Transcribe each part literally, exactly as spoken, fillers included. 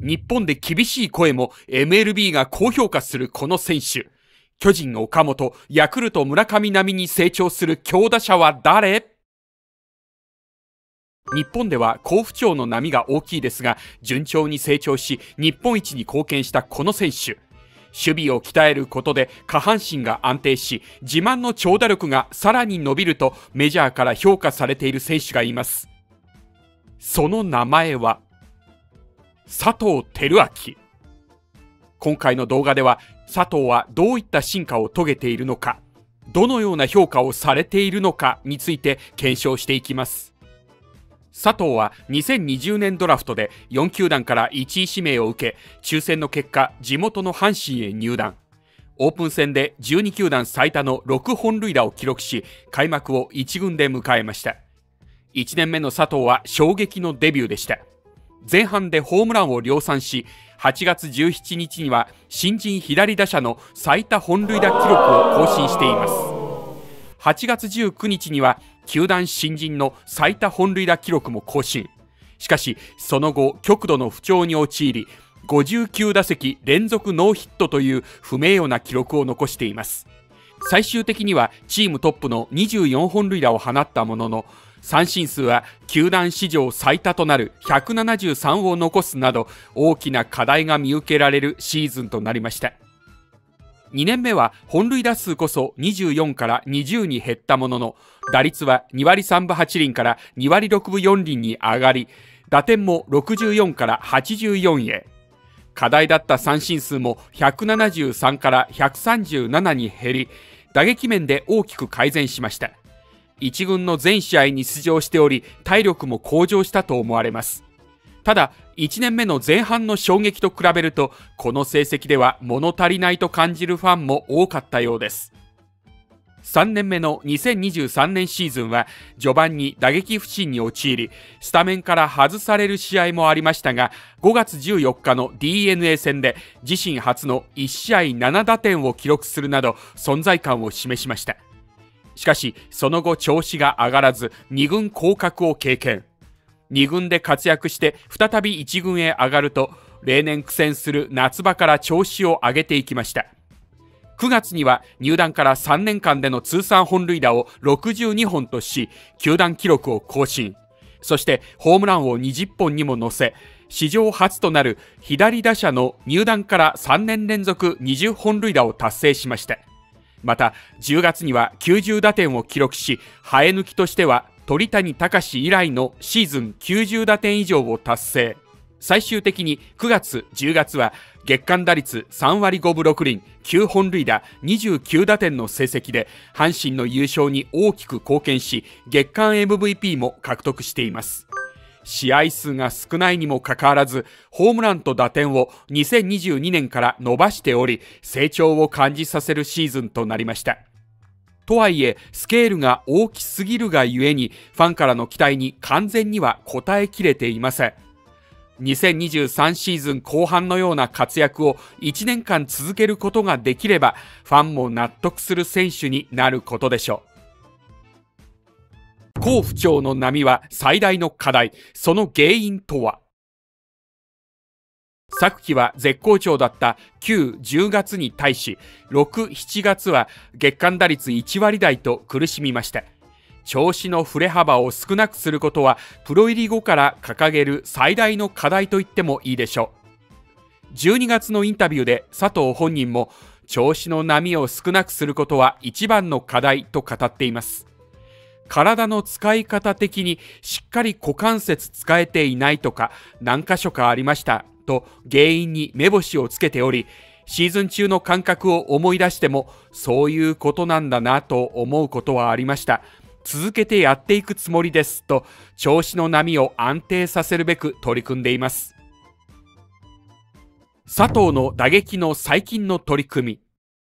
日本で厳しい声も エムエルビー が高評価するこの選手。巨人岡本、ヤクルト村上並みに成長する強打者は誰？日本では好不調の波が大きいですが、順調に成長し日本一に貢献したこの選手。守備を鍛えることで下半身が安定し、自慢の長打力がさらに伸びるとメジャーから評価されている選手がいます。その名前は佐藤輝明。今回の動画では佐藤はどういった進化を遂げているのか、どのような評価をされているのかについて検証していきます。佐藤はにせんにじゅうねんドラフトでよん球団からいちい指名を受け、抽選の結果地元の阪神へ入団。オープン戦でじゅうに球団最多のろくほん塁打を記録し、開幕をいち軍で迎えました。いちねんめの佐藤は衝撃のデビューでした。前半でホームランを量産し、はちがつじゅうしちにちには新人左打者の最多本塁打記録を更新しています。はちがつじゅうくにちには球団新人の最多本塁打記録も更新。しかしその後極度の不調に陥り、ごじゅうきゅう打席連続ノーヒットという不名誉な記録を残しています。最終的にはチームトップのにじゅうよんほん塁打を放ったものの、三振数は球団史上最多となるひゃくななじゅうさんを残すなど、大きな課題が見受けられるシーズンとなりました。にねんめは本塁打数こそにじゅうよんからにじゅうに減ったものの、打率はにわりさんぶはちりんからにわりろくぶよんりんに上がり、打点もろくじゅうよんからはちじゅうよんへ。課題だった三振数もひゃくななじゅうさんからひゃくさんじゅうななに減り、打撃面で大きく改善しました。一軍の全試合に出場しており、体力も向上したと思われます。ただいちねんめの前半の衝撃と比べると、この成績では物足りないと感じるファンも多かったようです。さんねんめのにせんにじゅうさんねんシーズンは序盤に打撃不振に陥り、スタメンから外される試合もありましたが、ごがつじゅうよっかの ディーエヌエー 戦で自身初のいち試合ななだてんを記録するなど存在感を示しました。しかしその後調子が上がらずに軍降格を経験。に軍で活躍して再びいち軍へ上がると、例年苦戦する夏場から調子を上げていきました。くがつには入団からさんねんかんでの通算本塁打をろくじゅうにほんとし、球団記録を更新。そしてホームランをにじゅっぽんにも乗せ、史上初となる左打者の入団からさんねんれんぞくにじゅっぽん塁打を達成しました。またじゅうがつにはきゅうじゅうだてんを記録し、生え抜きとしては鳥谷敬以来のシーズンきゅうじゅうだてん以上を達成。最終的にくがつじゅうがつは月間打率さんわりごぶろくりん、きゅうほん塁打、にじゅうきゅうだてんの成績で阪神の優勝に大きく貢献し、月間 エムブイピー も獲得しています。試合数が少ないにもかかわらず、ホームランと打点をにせんにじゅうにねんから伸ばしており、成長を感じさせるシーズンとなりました。とはいえスケールが大きすぎるがゆえに、ファンからの期待に完全には応えきれていません。にせんにじゅうさんシーズン後半のような活躍をいちねんかん続けることができれば、ファンも納得する選手になることでしょう。好不調の波は最大の課題。その原因とは。昨季は絶好調だったきゅう、じゅうがつに対し、ろく、しちがつは月間打率いちわりだいと苦しみました。調子の振れ幅を少なくすることはプロ入り後から掲げる最大の課題と言ってもいいでしょう。じゅうにがつのインタビューで佐藤本人も、調子の波を少なくすることは一番の課題と語っています。体の使い方的にしっかり股関節使えていないとか何箇所かありましたと原因に目星をつけており、シーズン中の感覚を思い出してもそういうことなんだなと思うことはありました。続けてやっていくつもりですと、調子の波を安定させるべく取り組んでいます。佐藤の打撃の最近の取り組み。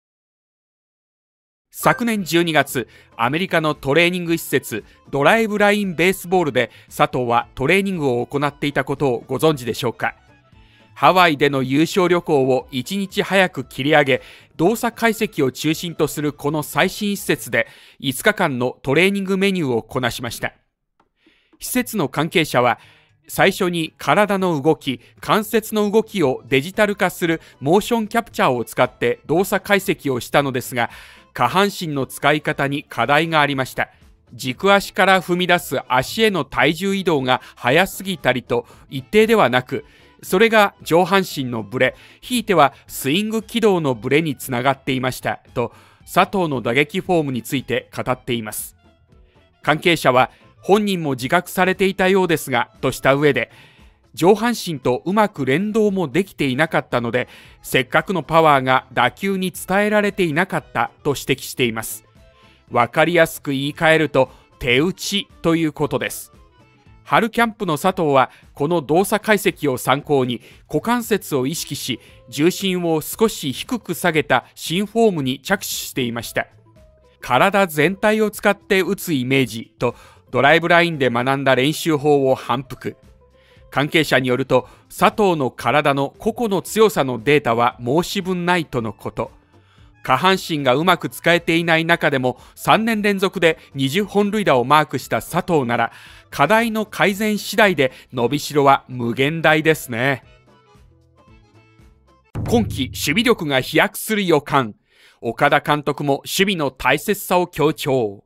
昨年じゅうにがつ、アメリカのトレーニング施設ドライブラインベースボールで佐藤はトレーニングを行っていたことをご存知でしょうか。ハワイでの優勝旅行をいちにち早く切り上げ、動作解析を中心とするこの最新施設でいつかかんのトレーニングメニューをこなしました。施設の関係者は、 最初に体の動き、関節の動きをデジタル化するモーションキャプチャーを使って動作解析をしたのですが、下半身の使い方に課題がありました。軸足から踏み出す足への体重移動が速すぎたりと一定ではなく、それが上半身のブレ、ひいてはスイング軌道のブレにつながっていましたと、佐藤の打撃フォームについて語っています。関係者は、本人も自覚されていたようですが、とした上で、上半身とうまく連動もできていなかったので、せっかくのパワーが打球に伝えられていなかったと指摘しています。わかりやすく言い換えると、手打ちということです。春キャンプの佐藤は、この動作解析を参考に、股関節を意識し、重心を少し低く下げた新フォームに着手していました。体全体を使って打つイメージと、ドライブラインで学んだ練習法を反復。関係者によると、佐藤の体の個々の強さのデータは申し分ないとのこと。下半身がうまく使えていない中でもさんねん連続でにじゅっぽん塁打をマークした佐藤なら、課題の改善次第で伸びしろは無限大ですね。今季守備力が飛躍する予感。岡田監督も守備の大切さを強調。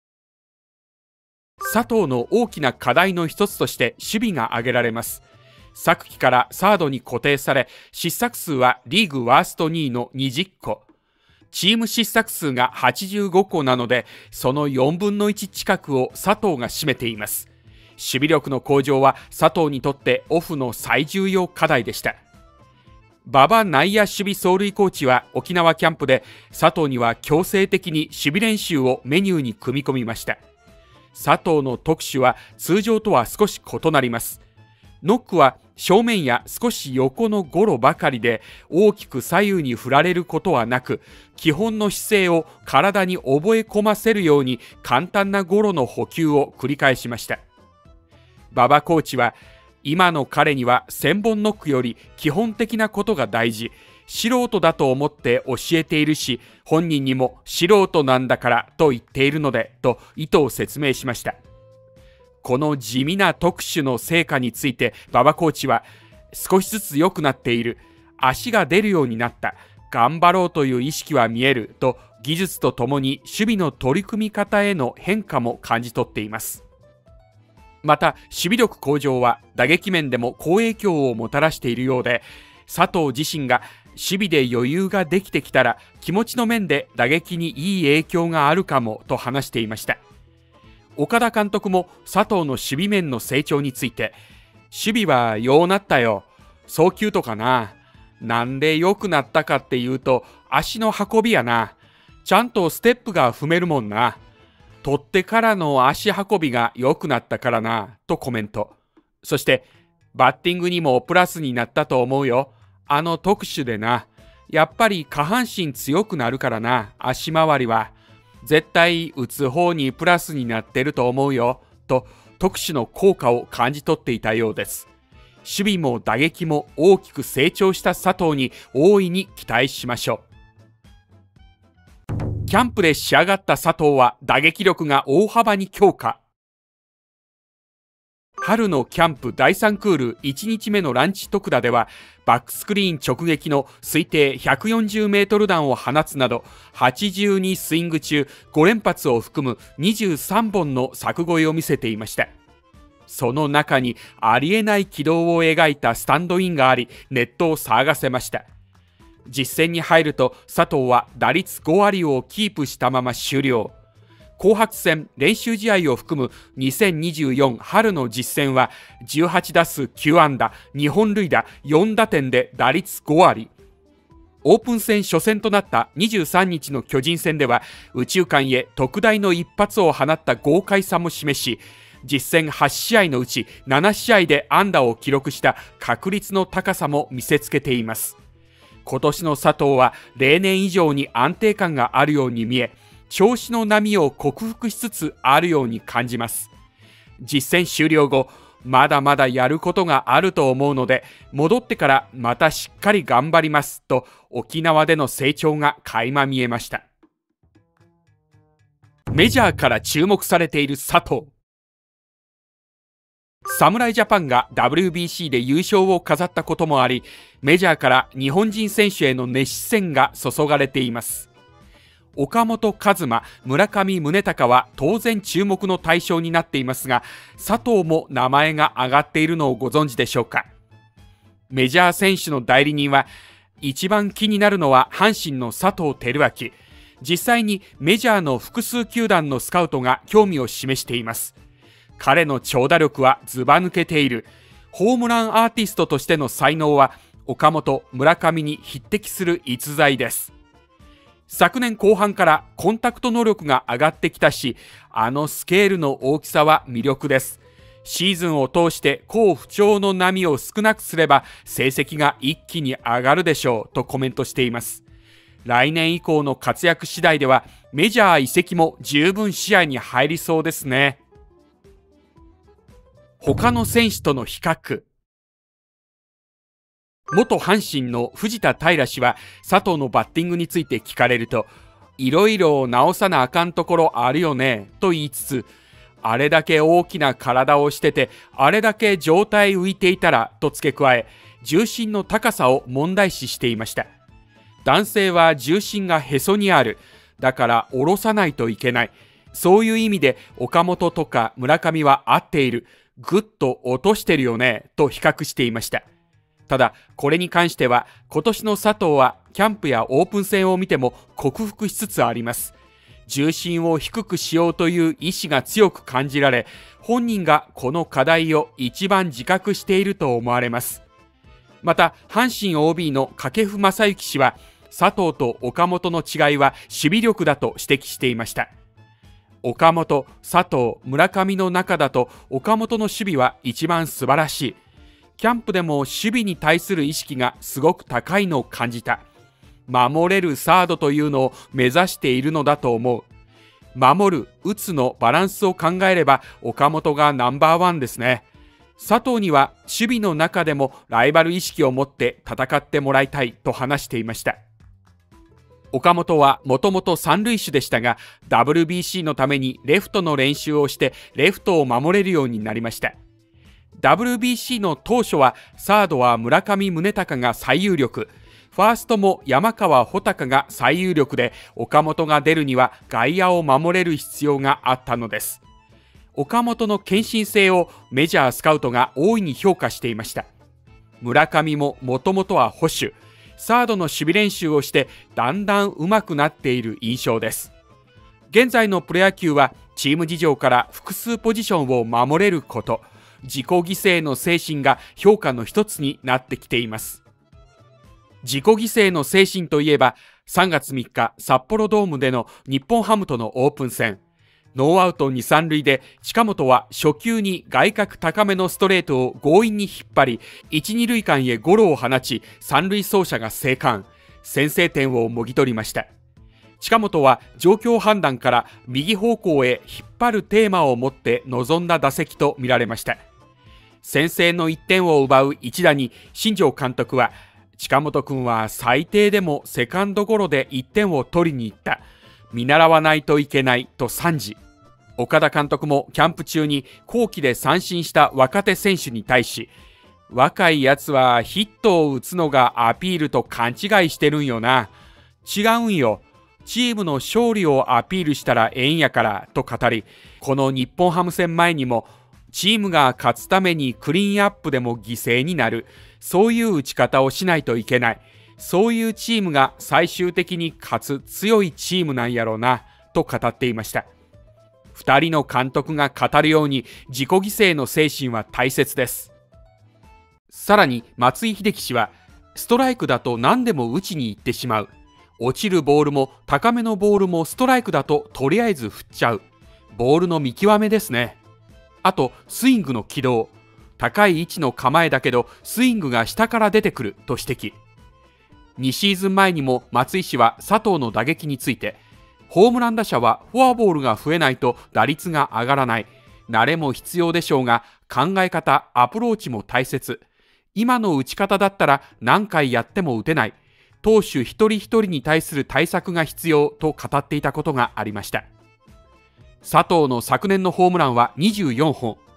佐藤の大きな課題の一つとして守備が挙げられます。昨季からサードに固定され、失策数はリーグワーストにいのにじゅっこ。チーム失策数がはちじゅうごこなので、そのよんぶんのいち近くを佐藤が占めています。守備力の向上は佐藤にとってオフの最重要課題でした。馬場内野守備走塁コーチは沖縄キャンプで佐藤には強制的に守備練習をメニューに組み込みました。佐藤の特殊は通常とは少し異なります。ノックは正面や少し横のゴロばかりで大きく左右に振られることはなく、基本の姿勢を体に覚え込ませるように簡単なゴロの補給を繰り返しました。馬場コーチは、今の彼には千本ノックより基本的なことが大事、素人だと思って教えているし、本人にも素人なんだからと言っているのでと意図を説明しました。この地味な特殊の成果について馬場コーチは、少しずつ良くなっている、足が出るようになった、頑張ろうという意識は見えると、技術とともに守備の取り組み方への変化も感じ取っています。また守備力向上は打撃面でも好影響をもたらしているようで、佐藤自身が守備で余裕ができてきたら気持ちの面で打撃にいい影響があるかもと話していました。岡田監督も佐藤の守備面の成長について、守備はようなったよ、送球とかな、なんで良くなったかっていうと足の運びやな、ちゃんとステップが踏めるもんな、取ってからの足運びが良くなったからなとコメント。そしてバッティングにもプラスになったと思うよ、あの特殊でな、やっぱり下半身強くなるからな、足回りは絶対打つ方にプラスになってると思うよと特殊の効果を感じ取っていたようです。守備も打撃も大きく成長した佐藤に大いに期待しましょう。キャンプで仕上がった佐藤は打撃力が大幅に強化。春のキャンプだいさんクールいちにちめのランチ特打では、バックスクリーン直撃の推定ひゃくよんじゅうメートル弾を放つなど、はちじゅうにスイング中ご連発を含むにじゅうさんぼんの柵越えを見せていました。その中にありえない軌道を描いたスタンドインがあり、ネットを騒がせました。実戦に入ると佐藤は打率ごわりをキープしたまま終了。紅白戦練習試合を含むにせんにじゅうよん春の実戦はじゅうはちだすうきゅうあんだ、にほん塁打、よんだてんで打率ごわり。オープン戦初戦となったにじゅうさんにちの巨人戦では右中間へ特大の一発を放った豪快さも示し、実戦はちしあいのうちななしあいで安打を記録した確率の高さも見せつけています。今年の佐藤は例年以上に安定感があるように見え、調子の波を克服しつつあるように感じます。実戦終了後、まだまだやることがあると思うので、戻ってからまたしっかり頑張りますと沖縄での成長が垣間見えました。メジャーから注目されている佐藤。 侍ジャパンが ダブリュービーシー で優勝を飾ったこともあり、メジャーから日本人選手への熱視線が注がれています。岡本和真、村上宗隆は当然注目の対象になっていますが、佐藤も名前が挙がっているのをご存知でしょうか。メジャー選手の代理人は、一番気になるのは阪神の佐藤輝明。実際にメジャーの複数球団のスカウトが興味を示しています。彼の長打力はずば抜けている。ホームランアーティストとしての才能は岡本、村上に匹敵する逸材です。昨年後半からコンタクト能力が上がってきたし、あのスケールの大きさは魅力です。シーズンを通して好不調の波を少なくすれば成績が一気に上がるでしょうとコメントしています。来年以降の活躍次第ではメジャー移籍も十分視野に入りそうですね。他の選手との比較。元阪神の藤田平氏は佐藤のバッティングについて聞かれると、いろいろ直さなあかんところあるよねと言いつつ、あれだけ大きな体をしてて、あれだけ状態浮いていたらと付け加え、重心の高さを問題視していました。男性は重心がへそにある。だから下ろさないといけない。そういう意味で岡本とか村上は合っている。ぐっと落としてるよねと比較していました。ただこれに関しては今年の佐藤はキャンプやオープン戦を見ても克服しつつあります。重心を低くしようという意志が強く感じられ、本人がこの課題を一番自覚していると思われます。また阪神 オービー の掛布正幸氏は佐藤と岡本の違いは守備力だと指摘していました。岡本、佐藤、村上の中だと岡本の守備は一番素晴らしい。キャンプでも守備に対する意識がすごく高いのを感じた。守れるサードというのを目指しているのだと思う。守る、打つのバランスを考えれば岡本がナンバーワンですね。佐藤には守備の中でもライバル意識を持って戦ってもらいたいと話していました。岡本はもともと三塁手でしたが ダブリュービーシー のためにレフトの練習をしてレフトを守れるようになりました。 ダブリュービーシー の当初はサードは村上宗隆が最有力、ファーストも山川穂高が最有力で、岡本が出るには外野を守れる必要があったのです。岡本の献身性をメジャースカウトが大いに評価していました。村上ももともとは捕手、サードの守備練習をしてだんだん上手くなっている印象です。現在のプロ野球はチーム事情から複数ポジションを守れること、自己犠牲の精神が評価の一つになってきています。自己犠牲の精神といえばさんがつみっか札幌ドームでの日本ハムとのオープン戦、ノーアウトに、さん塁で近本は初球に外角高めのストレートを強引に引っ張りいち、に塁間へゴロを放ち、三塁走者が生還、先制点をもぎ取りました。近本は状況判断から右方向へ引っ張るテーマを持って臨んだ打席と見られました。先制のいってんを奪う一打に新庄監督は、近本君は最低でもセカンドゴロでいってんを取りに行った、見習わないといけないと賛辞。岡田監督もキャンプ中に後期で三振した若手選手に対し、若いやつはヒットを打つのがアピールと勘違いしてるんよな。違うんよ。チームの勝利をアピールしたらええんやからと語り、この日本ハム戦前にも、チームが勝つためにクリーンアップでも犠牲になる。そういう打ち方をしないといけない。そういうチームが最終的に勝つ強いチームなんやろうな、と語っていました。二人の監督が語るように自己犠牲の精神は大切です。さらに松井秀喜氏は、ストライクだと何でも打ちに行ってしまう。落ちるボールも高めのボールもストライクだととりあえず振っちゃう。ボールの見極めですね。あとスイングの軌道。高い位置の構えだけどスイングが下から出てくると指摘。にシーズンまえにも松井氏は佐藤の打撃について、ホームラン打者はフォアボールが増えないと打率が上がらない。慣れも必要でしょうが、考え方、アプローチも大切。今の打ち方だったら何回やっても打てない。投手一人一人に対する対策が必要と語っていたことがありました。佐藤の昨年のホームランはにじゅうよんほん。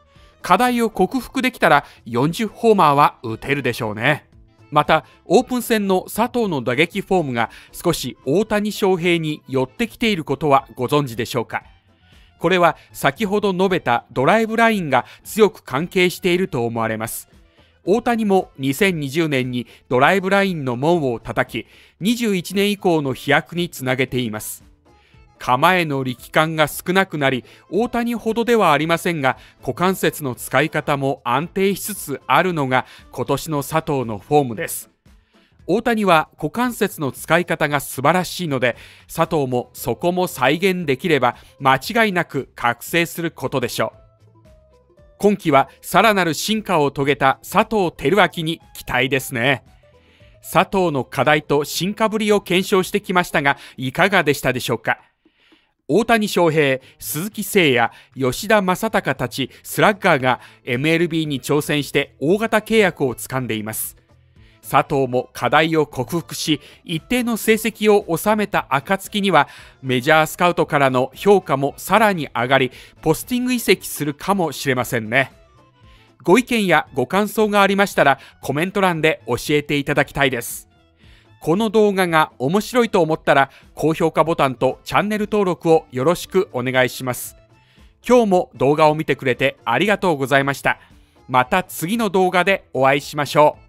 課題を克服できたらよんじゅうホーマーは打てるでしょうね。また、オープン戦の佐藤の打撃フォームが少し大谷翔平に寄ってきていることはご存知でしょうか。これは先ほど述べたドライブラインが強く関係していると思われます。大谷もにせんにじゅうねんにドライブラインの門を叩き、にじゅういちねん以降の飛躍につなげています。構えの力感が少なくなり、大谷ほどではありませんが、股関節の使い方も安定しつつあるのが今年の佐藤のフォームです。大谷は股関節の使い方が素晴らしいので、佐藤もそこも再現できれば間違いなく覚醒することでしょう。今季はさらなる進化を遂げた佐藤輝明に期待ですね。佐藤の課題と進化ぶりを検証してきましたが、いかがでしたでしょうか。大谷翔平、鈴木誠也、吉田正尚たちスラッガーが エムエルビー に挑戦して大型契約を掴んでいます。佐藤も課題を克服し、一定の成績を収めた暁には、メジャースカウトからの評価もさらに上がり、ポスティング移籍するかもしれませんね。ご意見やご感想がありましたら、コメント欄で教えていただきたいです。この動画が面白いと思ったら、高評価ボタンとチャンネル登録をよろしくお願いします。今日も動画を見てくれてありがとうございました。また次の動画でお会いしましょう。